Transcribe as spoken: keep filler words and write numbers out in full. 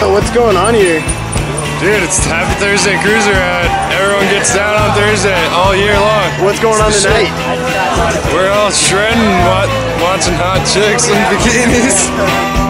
So what's going on here? Dude, it's Happy Thursday Cruiser Ride. Everyone gets down on Thursday all year long. What's going on tonight? We're all shredding, watching hot chicks in bikinis.